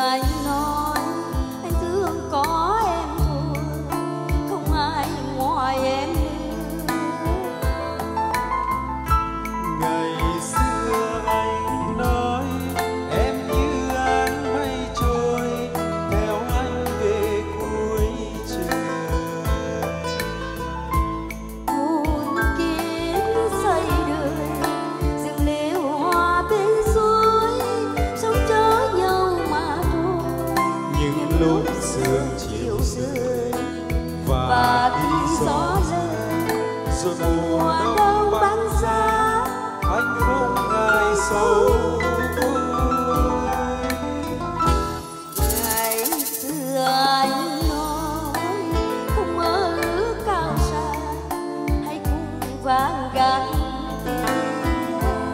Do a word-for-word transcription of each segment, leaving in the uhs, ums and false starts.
anh nói anh thương có em thôi, không ai ngoài em nữa. Ngày xưa anh nói em như áng mây trôi, theo anh về cuối trời. Hôn kiếp xây đời rừng liễu hoa bên suối, sống chớ nhau mà thôi. Những lúc sương chiều rơi Và khi gió rơi rồi mùa đông băng giá, anh không ngại sầu vui. ngày xưa anh nói không mơ ước cao xa, hãy cùng vang gạt tiếng.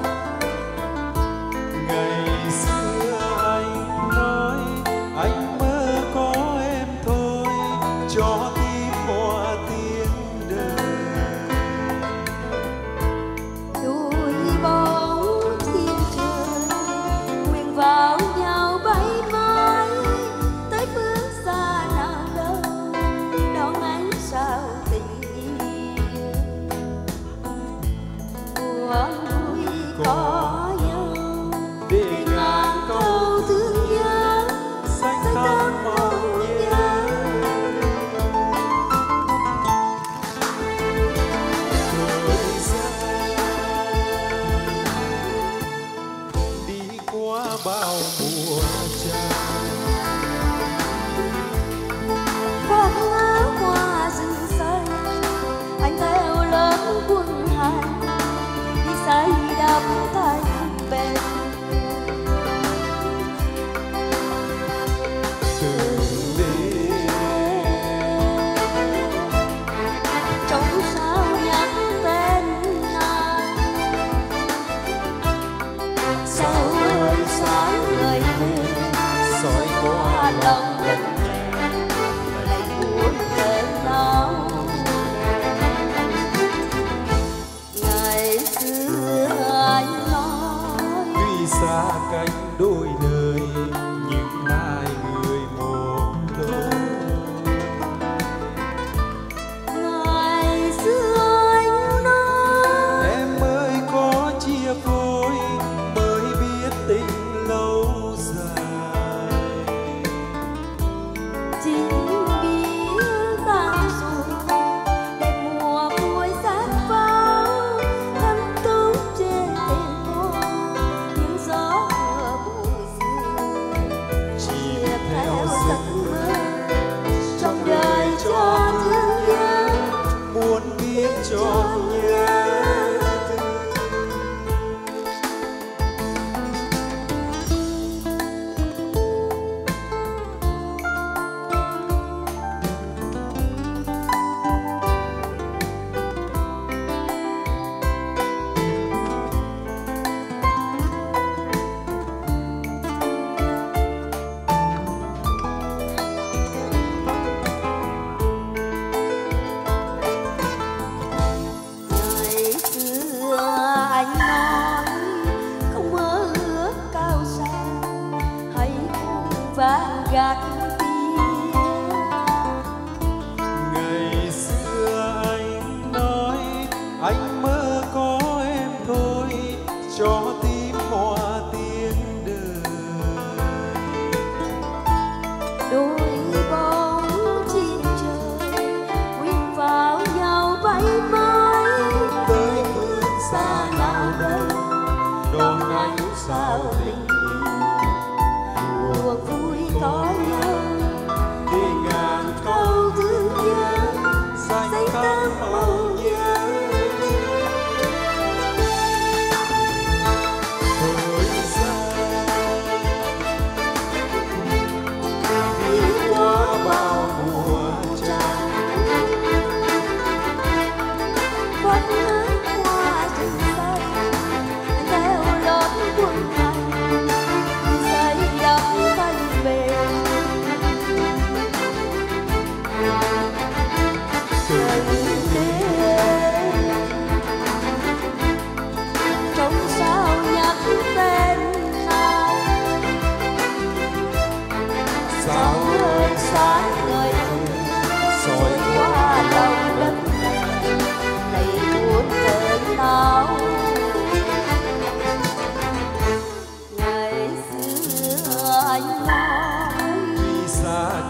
Ngày xưa anh nói anh mơ có em thôi, cho tim hoa tiếng đời. Đôi bóng thiên trời nguyện vào nhau bay mãi, tới phương xa nào đâu đón ánh sao tình yêu. Buồn vui có nhau Để để ngàn ngàn câu câu thương nhớ xanh say thắm thắm mong mong nhớ. nhớ. Thời gian đi qua bao mùa tràn, Qua ngã qua rừng xanh, anh theo lớp quân hành đi say đắm thành bền. từng đêm Trong sao nhắc tên anh, sao ơi sáng người về soi qua lòng đất lại buồn cơn đau. Ngày xưa anh nói tuy xa cách đôi nơi, nhưng hai người một lối. ngày xưa anh nói Em mới có chia phôi, mới biết tình lâu dài. chính biết tan rồi đẹp mùa vui sát pháo thắm túc trên thềm hoa, những gió mưa bụi rơi chia theo giấc mơ trong đời cho thương nhớ. Muốn biết cho nhớ Ngày xưa anh nói không mơ ước cao xa, hãy cùng vang gạt tiếng. Ngày xưa anh nói anh mơ có em thôi, cho tim hoa tiếng đời. Đôi bóng chim trời nguyện vào nhau bay mãi, Tới phương xa nào đâu đón ánh sao tình yêu. Buồn vui có nhau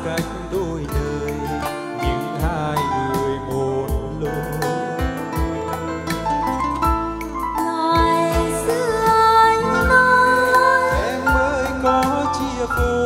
cách đôi nơi, nhưng hai người một lối. Ngày xưa anh nói Em mới có chia phôi